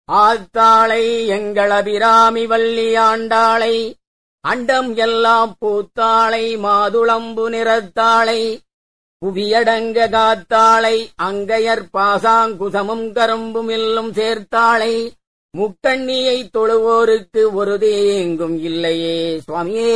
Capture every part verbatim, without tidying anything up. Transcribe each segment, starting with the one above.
ஆத்தாளை எங்கள் அபிராமி வள்ளி ஆண்டாளை அண்டம் எல்லாம் பூத்தாளை மாதுளம்பு நிறத்தாளை புவியடங்க காத்தாளை அங்கையர் பாசாங்குசமும் கரும்பும் எல்லும் சேர்த்தாளை முக்கண்ணியை தொழுவோருக்கு ஒரு தேங்கும் இல்லையே சுவாமியே.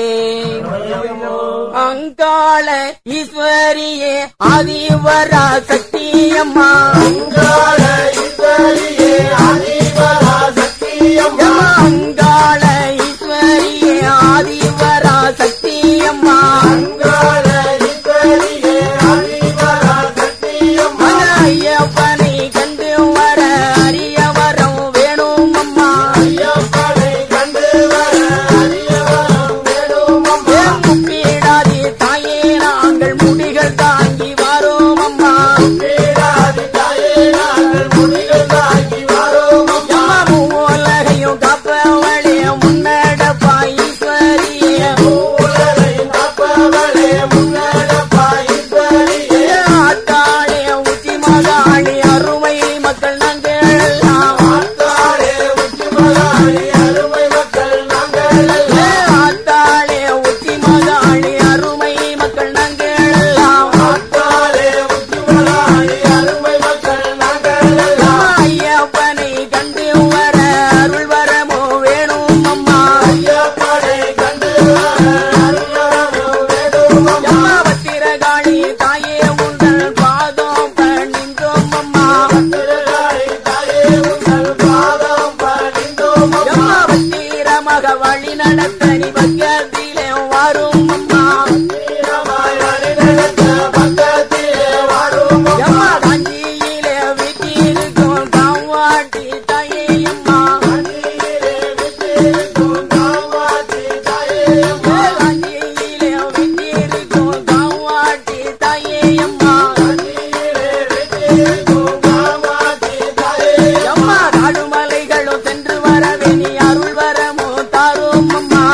அங்காள ஈஸ்வரியே ஆதிவரா சக்தியம்மா அங்காள ஈஸ்வரியே ஆதிவரா சக்தியம்மா அங்காள ஈஸ்வரியே ஆதிவரா சக்தியம்மா அங்காள ஈஸ்வரியே ஆதிவரா சக்தியம்மா ஐயப்பனை கண்டு வர அரியவரம் வேணும் அம்மா ஐயப்பனை கண்டு வர அரியவரம் வேணும் அம்மா முப்பீடாதி தாயே நாங்கள் முடிகள் தாங்கி வரோம் அம்மா முப்பீடாதி தாயே நாங்கள் முடிகள் தாங்கி வரோம் அம்மா மூலகையும் காப்பவளே முன்னடப்பா ஈஸ்வரியே மூலகையும் காப்பவளே முன்னடப்பா ஈஸ்வரியே ஆத்தாளே உச்சி மகாளி அருமை மக்கள் நாங்கள் எல்லாம் ஆத்தாளே உச்சி மகாளி அருமை மக்கள் நாங்கள் எல்லாம் ஆத்தாளே உச்சி மகாளி அருமை மக்கள் நாங்கள் எல்லாம் ஆத்தாளே உச்சி மகாளி அருமை மக்கள் நாங்கள் எல்லாம் ஐயப்பனை கண்டு வர அருள் வரமோ வேணும் அம்மா ஐயப்பனை கண்டு வர அருள் வரமோ வேணும் அம்மா பத்திரகாளி தாயே உங்கள் பாதம் பணிந்தோம் அம்மா பத்திரகாளி தாயே உங்கள் பாதம் பணிந்தோம் அம்மா பத்திரமாக வழி நடத்தனி பக்கத்திலே வரும் அம்மா பத்திரமாய் வழி நடத்த பக்கத்திலே வரும் அம்மா காஞ்சியிலே வீட்டிருக்கும் காவாட்டி தாயே அம்மா காஞ்சியிலே வீட்டிருக்கும் காவாட்டி தாயே அம்மா காஞ்சியிலே வீட்டிருக்கும் காவாட்டி தாயே அம்மா காஞ்சியிலே வீட்டிருக்கும் காவாட்டி தாயே அம்மா காடுமலைகளும் சென்று வரவே நீ அருள் வரமோ தாரும் அம்மா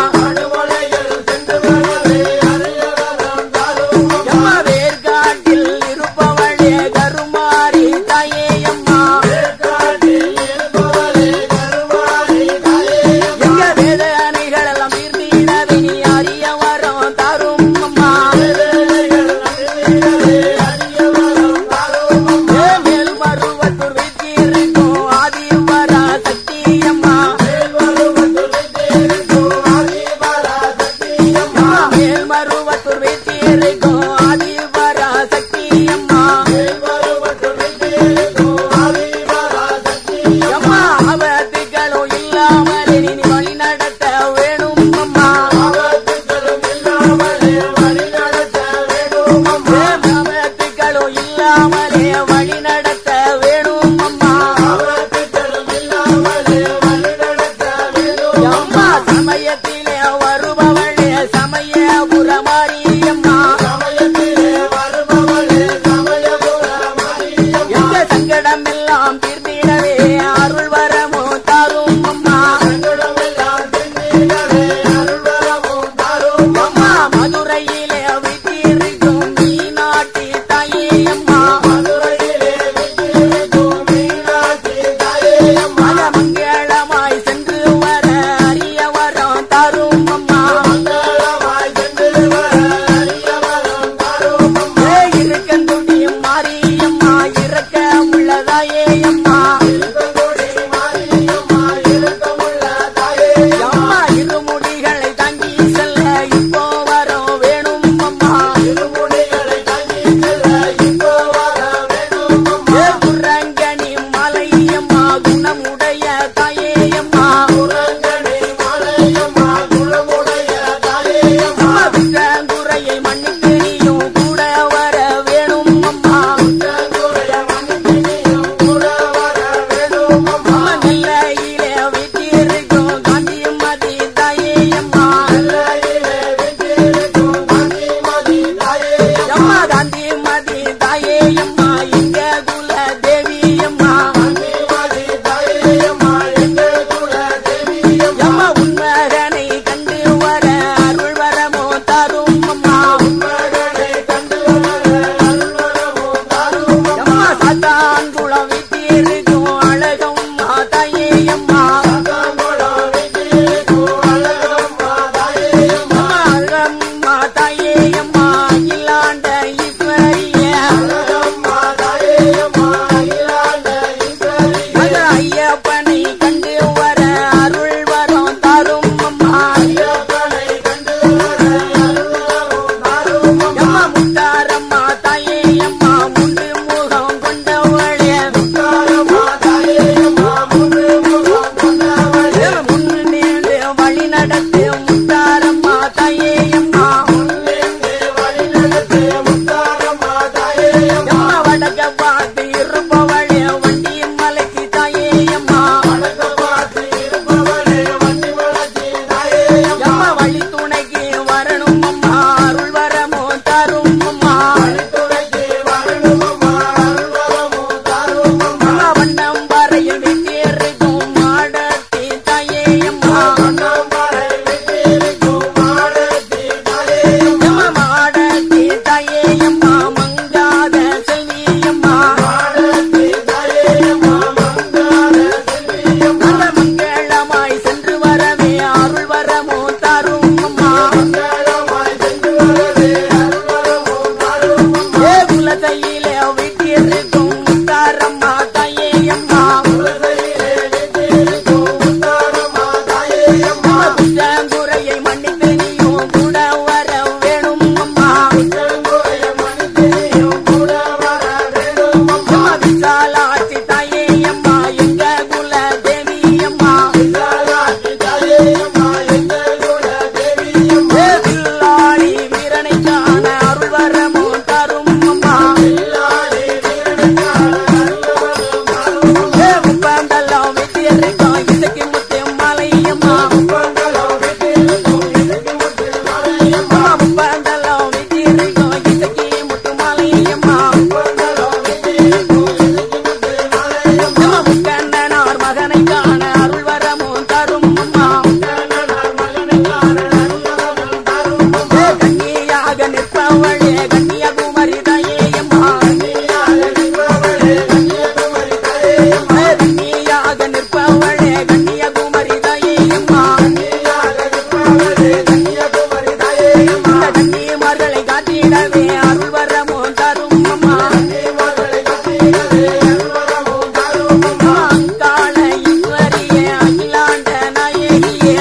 அம்மா அழகம்மா தாயே அம்மா அகிலாண்ட ஈஸ்வரியே ஐயப்பனை கண்டு வர அருள் வரம் தாரும் அம்மா அம்மா முத்தாரம்மா தாயே அம்மா முண்டு முகம் கொண்டவளே முன்னேந்து வழி நடத்து முத்தாரம்மா தாயே அம்மா அம்மா வடக்க பார்த்து இருப்பவளே வண்டி மலைக்கு தாயே அம்மா அம்மா வழி துணைக்கு வரணும் அம்மா அருள் வரமோ தரும் அம்மா அம்மா வண்ணம் வரையில் வெட்டியிருக்கும் மாடத்தி தாயே அம்மா அம்மா மாடத்தி தாயே அம்மா மங்காத செல்வி அம்மா நல்ல மங்களமாய் சென்று வரவே அருள் வரமோ தரும் அம்மா ஏ குலத்தையிலே வீட்டிருக்கும் முத்தாரம்மா தாயே அம்மா குற்றங்குறையை மன்னித்து நீயும் கூட வர வேணும் அம்மா அம்மா விசாலாட்சி தாயே அம்மா எங்க குல தேவி அம்மா ஏ வில்லாளி வீரனை காண அருள் வரமோ தரும் அம்மா ஏ முப்பந்தெல்லாம் வெட்டியிருக்கோம் இசைக்கு முத்து மலை அம்மா அம்மா முப்பந்தெல்லாம் வெட்டியிருக்கோம் இசைக்கு முத்து மலை அம்மா அம்மா முக்கண்ணனார் மகனை காண அருள் வரமோ தரும் அம்மா ஏ கன்னியாக நிற்பவளே கன்னியகுமரி தாயே அம்மா ஏ கன்னியாக நிற்பவளே கன்னியகுமரி தாயே அம்மா இந்த கன்னிமார்களை காத்திடவே அருள் வரமோ தரும் அம்மா அம்மா அங்காள ஈஸ்வரியே அகிலாண்ட நாயகியே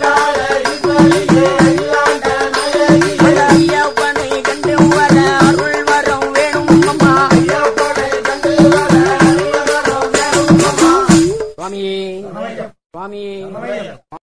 ஐயப்பனை கண்டு வர அருள் வரம் வேணும் அம்மா சுவாமியே சுவாமியே